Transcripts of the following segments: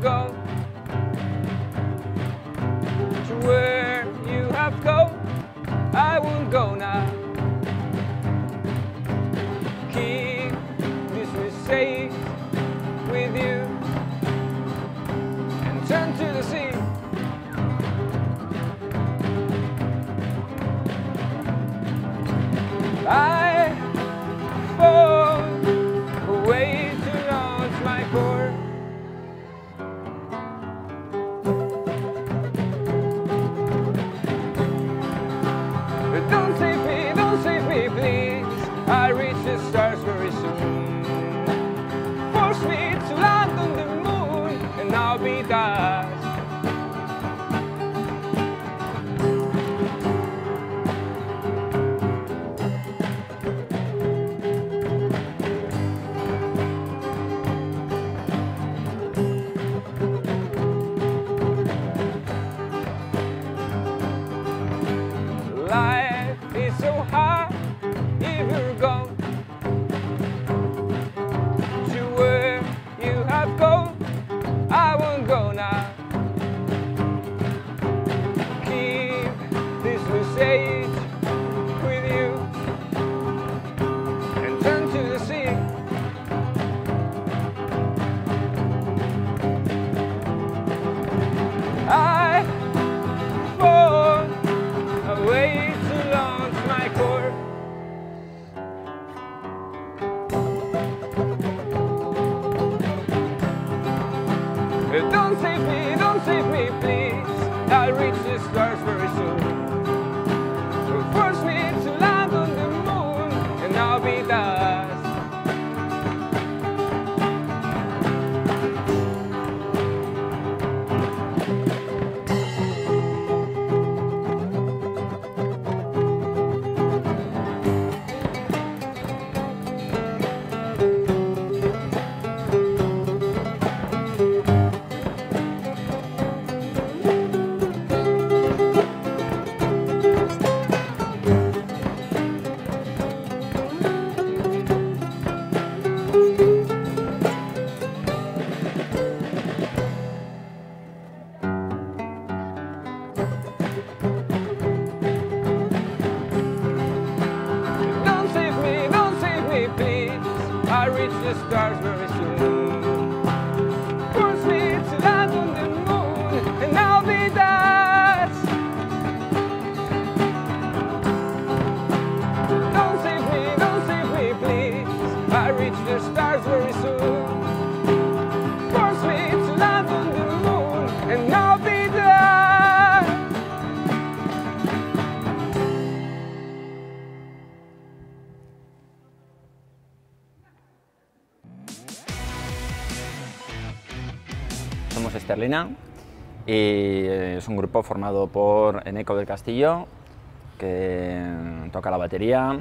go to where you have gone, I won't go now. Keep this message with you and turn to the sea. I fall away to launch my course. Don't save me, please. I'll reach the stars very soon. Force me to land on the moon, and I'll be dust. Life is so hard if you're gone to where you have gone, I won't go now. Keep this message with you and turn to the sea. I fall away to launch my course. Don't save me, please. I'll reach the stars very soon. Force me to land on the moon, and I'll be dust. Don't save me, please. I'll reach the stars very soon. Force me to land on the moon, and I'll be dust. Don't save me, please. I'll reach the stars very soon. Force me to land on the moon, and I'll be dust. Somos Esterlina y es un grupo formado por Eneco del Castillo, que toca la batería,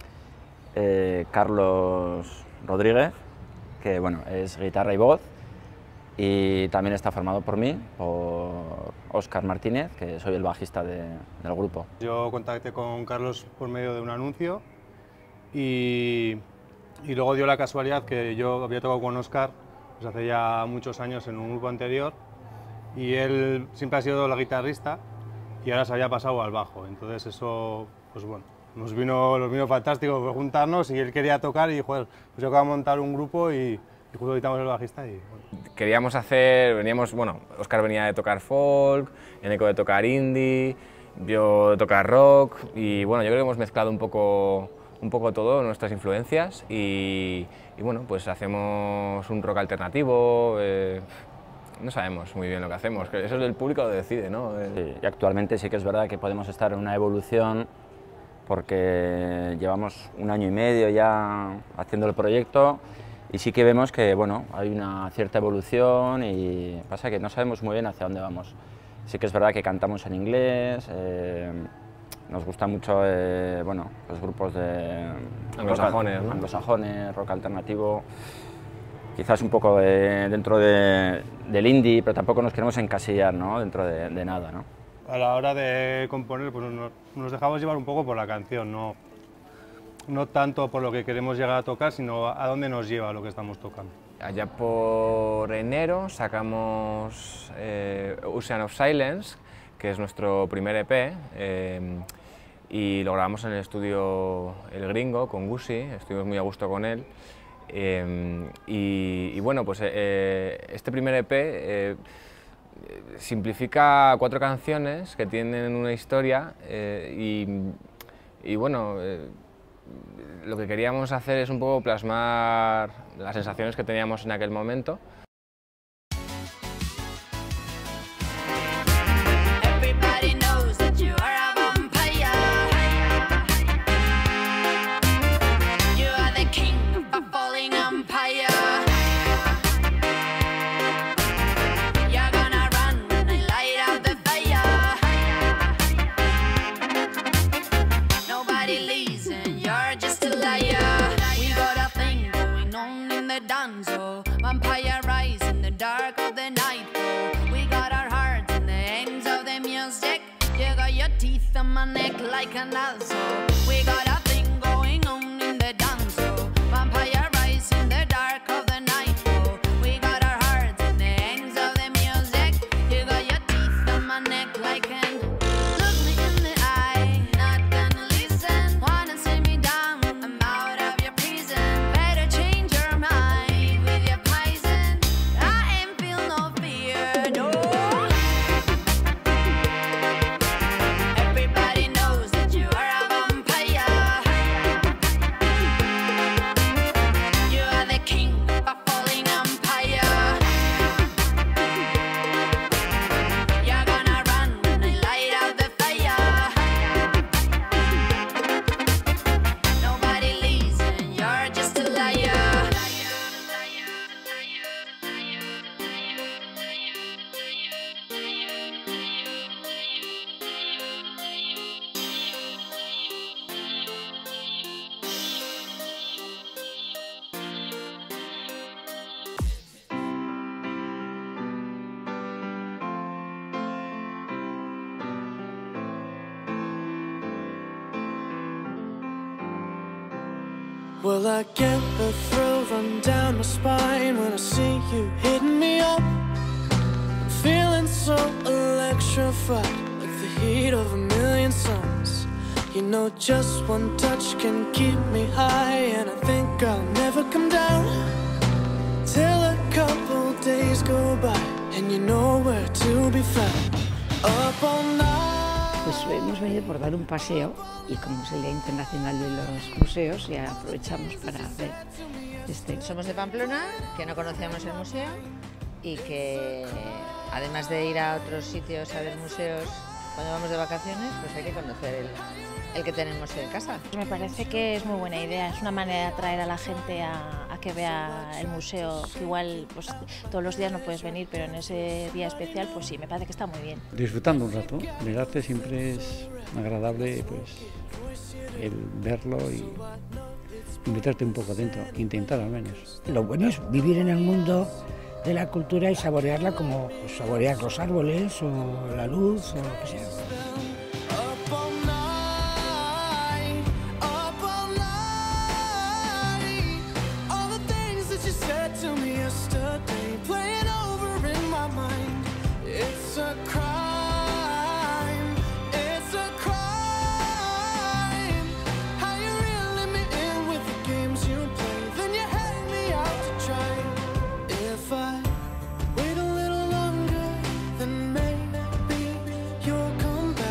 Carlos Rodríguez, que bueno, es guitarra y voz, y también está formado por mí, por Óscar Martínez, que soy el bajista del grupo. Yo contacté con Carlos por medio de un anuncio y luego dio la casualidad que yo había tocado con Óscar pues hace ya muchos años en un grupo anterior y él siempre ha sido la guitarrista y ahora se había pasado al bajo, entonces eso, pues bueno, nos vino fantástico juntarnos y él quería tocar y joder, pues yo acabo de montar un grupo y justo necesitamos el bajista y bueno. Queríamos bueno, Óscar venía de tocar folk, Eneco de tocar indie, yo de tocar rock y bueno, yo creo que hemos mezclado un poco todo, nuestras influencias y bueno, pues hacemos un rock alternativo, no sabemos muy bien lo que hacemos, que eso el público lo decide, ¿no? Sí, y actualmente sí que es verdad que podemos estar en una evolución porque llevamos 1 año y medio ya haciendo el proyecto y sí que vemos que bueno, hay una cierta evolución y pasa que no sabemos muy bien hacia dónde vamos. Sí que es verdad que cantamos en inglés, nos gustan mucho bueno, los grupos de anglosajones, ¿no? Anglosajones, rock alternativo, quizás un poco dentro del indie, pero tampoco nos queremos encasillar, ¿no? Dentro de nada, ¿no? A la hora de componer pues nos dejamos llevar un poco por la canción, no tanto por lo que queremos llegar a tocar, sino a dónde nos lleva lo que estamos tocando. allá por enero sacamos Ocean of Silence, que es nuestro primer EP, y lo grabamos en el estudio El Gringo con Gusi, estuvimos muy a gusto con él. Y bueno, pues este primer EP simplifica 4 canciones que tienen una historia y bueno, lo que queríamos hacer es un poco plasmar las sensaciones que teníamos en aquel momento. Vampire rise in the dark of the night. We got our hearts in the ends of the music. You got your teeth on my neck like an also. We got a thing going on in the dance. Vampire rise in the dark of the night. We got our hearts in the ends of the music. You got your teeth on my neck like an. Look me in the eye, not gonna listen. Wanna see me down? I'm out of your prison. Better change your mind. Well, I get a thrill run down my spine when I see you hitting me up. I'm feeling so electrified, like the heat of a million suns. You know, just one touch can keep me high, and I think I'll never come down till a couple days go by, and you know where to be found. Up all night. Pues hemos venido por dar un paseo y como es el Día Internacional de los Museos, ya aprovechamos para ver este. Somos de Pamplona, que no conocíamos el museo y que además de ir a otros sitios a ver museos cuando vamos de vacaciones, pues hay que conocer el que tenemos en casa. Me parece que es muy buena idea, es una manera de atraer a la gente a que vea el museo, que igual pues, todos los días no puedes venir, pero en ese día especial pues sí, me parece que está muy bien. Disfrutando un rato, el arte siempre es agradable, pues el verlo y meterte un poco dentro, intentar al menos. Lo bueno es vivir en el mundo de la cultura y saborearla como pues, saborear los árboles o la luz o lo que sea. Wait a little longer, then maybe you'll come back.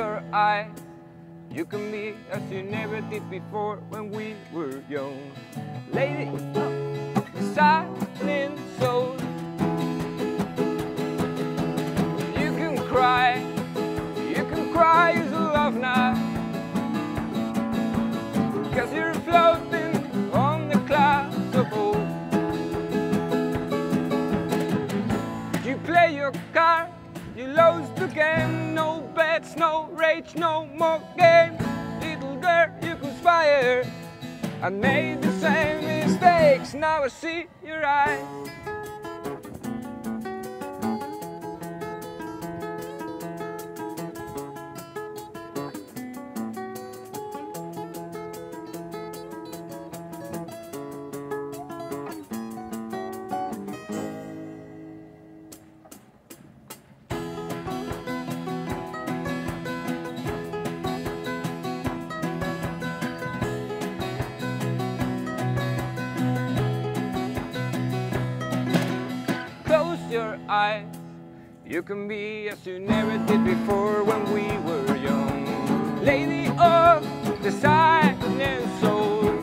your eyes. You can be as you never did before when we were young. Lady of the silent soul. You can cry as you love now. 'Cause you're floating on the clouds of old. You play your card, you lose the game. No bets, no rage, no more games. Little girl, you conspire. I made the same mistakes, now I see your eyes. Your eyes, you can be as you never did before when we were young. Lady of the silent soul.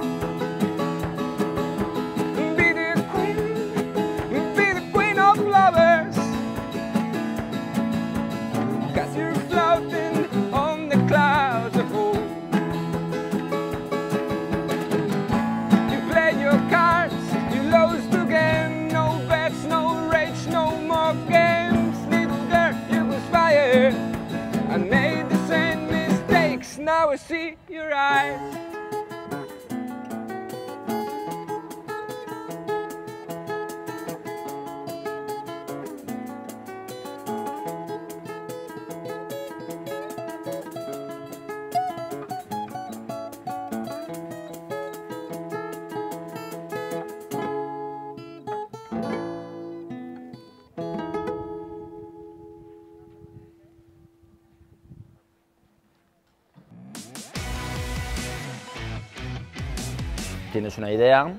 Be the queen of lovers. 'Cause you're floating on the clouds of old. You play your cards, you lose the game. No bets, no no more games, little girl, you conspire. I made the same mistakes, now I see your eyes. Tienes una idea,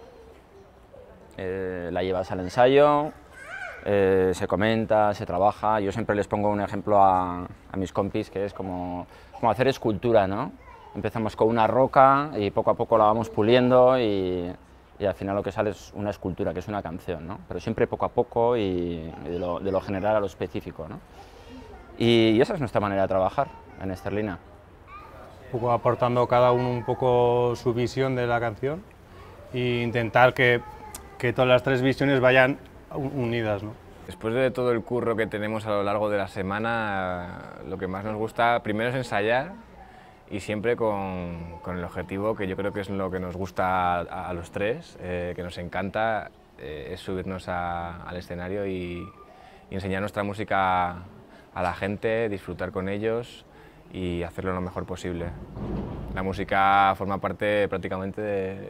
la llevas al ensayo, se comenta, se trabaja. Yo siempre les pongo un ejemplo a mis compis, que es como hacer escultura, ¿no? Empezamos con una roca y poco a poco la vamos puliendo y al final lo que sale es una escultura, que es una canción, ¿no? Pero siempre poco a poco y de lo general a lo específico, ¿no? Y esa es nuestra manera de trabajar en Esterlina. Un poco aportando cada uno un poco su visión de la canción e intentar que todas las tres visiones vayan unidas, ¿no? Después de todo el curro que tenemos a lo largo de la semana, lo que más nos gusta primero es ensayar y siempre con el objetivo, que yo creo que es lo que nos gusta a los tres, que nos encanta, es subirnos al escenario y enseñar nuestra música a la gente, disfrutar con ellos y hacerlo lo mejor posible. La música forma parte prácticamente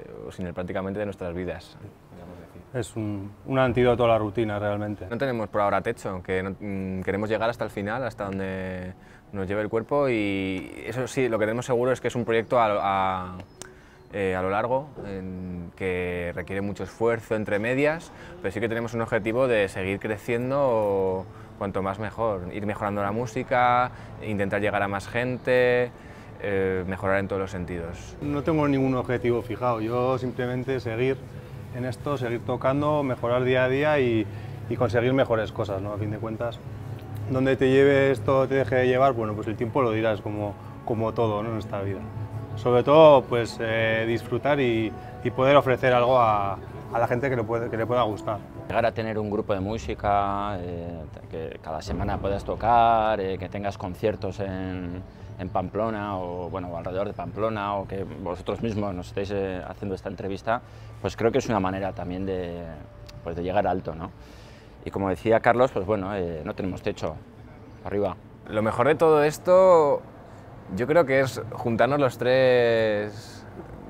de nuestras vidas. Es un antídoto a la rutina realmente. No tenemos por ahora techo, que queremos llegar hasta el final, hasta donde nos lleve el cuerpo, y eso sí, lo que tenemos seguro es que es un proyecto a lo largo, que requiere mucho esfuerzo entre medias, pero sí que tenemos un objetivo de seguir creciendo cuanto más mejor, ir mejorando la música, intentar llegar a más gente, mejorar en todos los sentidos. No tengo ningún objetivo fijado, yo simplemente seguir en esto, seguir tocando, mejorar día a día y conseguir mejores cosas, ¿no? A fin de cuentas, donde te lleve esto, te deje de llevar, bueno, pues el tiempo lo dirás, como todo, ¿no? En esta vida. Sobre todo, pues disfrutar y poder ofrecer algo a la gente que le pueda gustar. Llegar a tener un grupo de música, que cada semana puedas tocar, que tengas conciertos en Pamplona o bueno, alrededor de Pamplona, o que vosotros mismos nos estéis haciendo esta entrevista, pues creo que es una manera también de llegar alto, ¿no? Y como decía Carlos, pues bueno, no tenemos techo, arriba. Lo mejor de todo esto, yo creo que es juntarnos los tres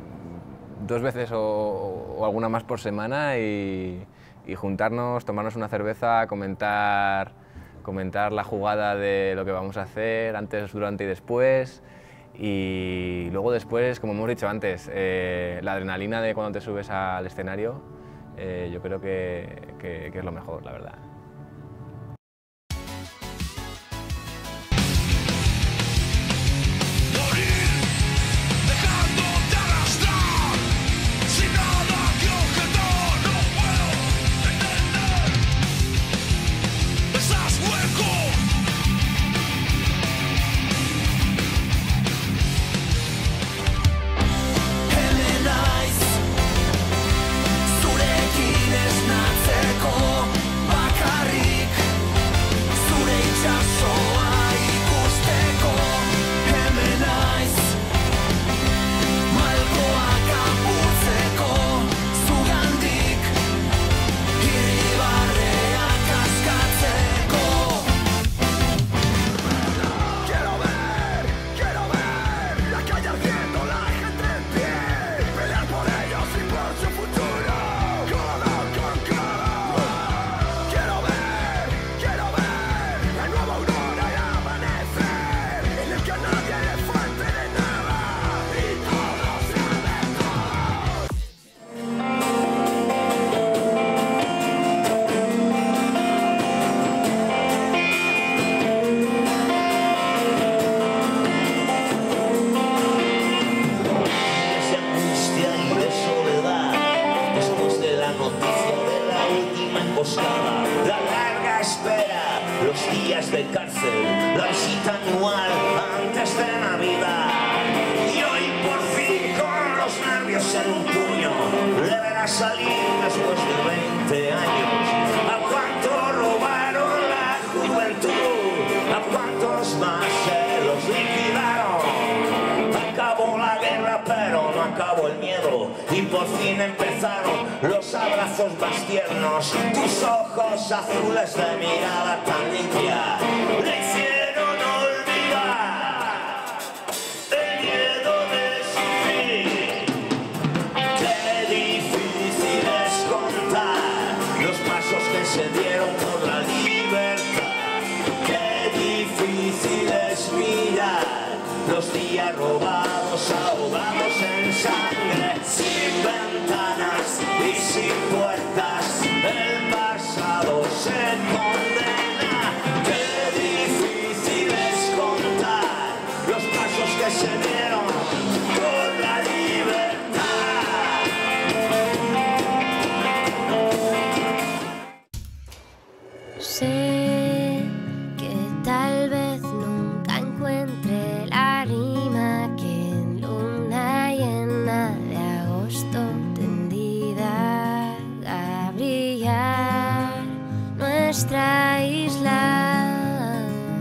2 veces o alguna más por semana y juntarnos, tomarnos una cerveza, comentar la jugada de lo que vamos a hacer antes, durante y después, y luego después, como hemos dicho antes, la adrenalina de cuando te subes al escenario, yo creo que es lo mejor, la verdad. días de cárcel, la visita anual antes de Navidad. Y hoy por fin con los nervios en un puño le verás salir después de 20 años. ¿A cuánto robaron la juventud? ¿A cuántos más se los liquidaron? Acabó la guerra pero no acabó el miedo y por fin empezaron los abrazos más tiernos. Tus ojos azules de mirada tan limpia le hicieron olvidar el miedo de sufrir. Qué difícil es contar los pasos que se dieron por la libertad. Qué difícil es mirar los días robados, ahogados en sangre, sin ventanas y sin puertas, el pasado se condena. Qué difícil es contar los pasos que se dieron por la libertad. Sé que tal vez nunca encuentre la rima que en luna llena de agosto tendida a brillar nuestra isla.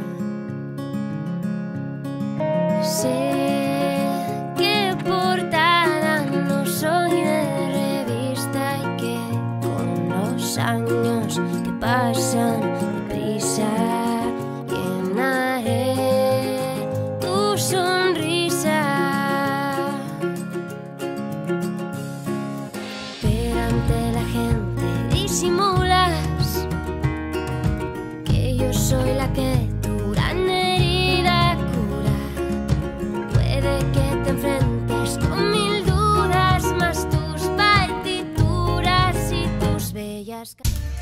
Sé que portada no soy de revista y que con los años que pasan deprisa llenaré tu sonrisa. Pero ante la gente disimulas que yo soy la que tu gran herida cura. Puede que te enfrentes con 1000 dudas, más tus partituras y tus bellas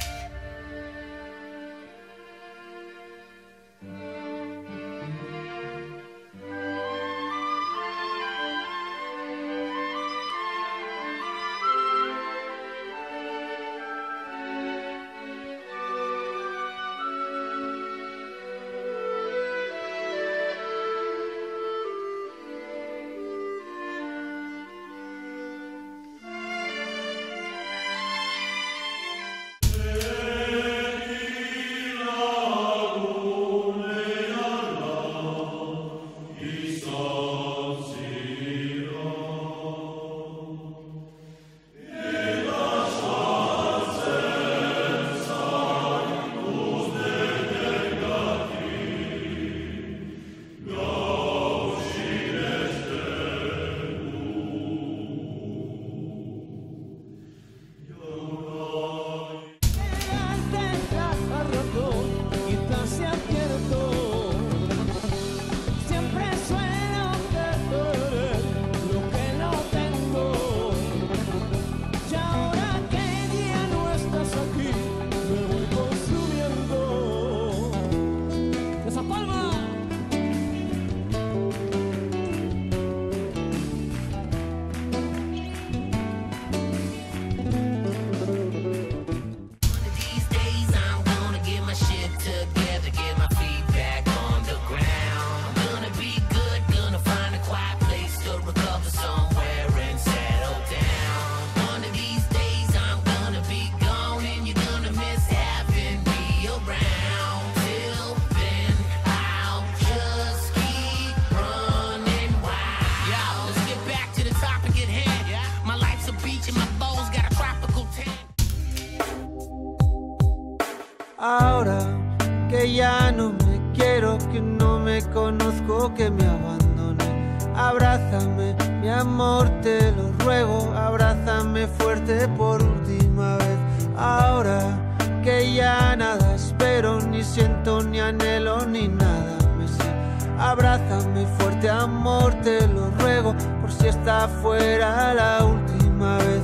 Ahora que ya no me quiero, que no me conozco, que me abandoné. Abrázame, mi amor, te lo ruego, abrázame fuerte por última vez. Ahora que ya nada espero, ni siento, ni anhelo, ni nada me sé. Abrázame fuerte, amor, te lo ruego, por si está fuera la última vez.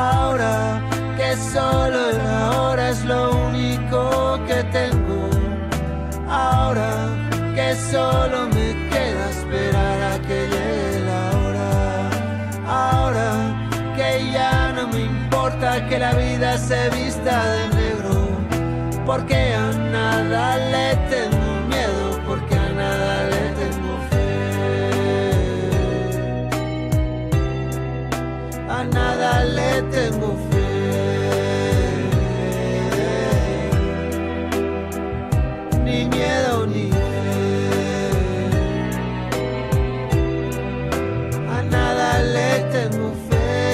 Ahora que solo el ahora es lo único que tengo. Ahora que solo me queda esperar a que llegue la hora. Ahora que ya no me importa que la vida se vista de negro, porque que a nada le tengo miedo, porque a nada le tengo fe. A nada le tengo fe. Ni miedo ni fe. A nada le tengo fe.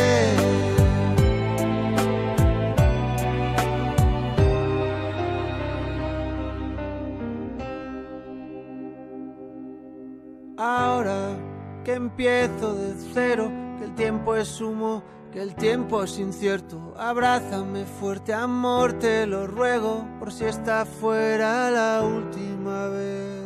Ahora que empiezo de cero, que el tiempo es humo, que el tiempo es incierto, abrázame fuerte, amor, te lo ruego, por si esta fuera la última vez.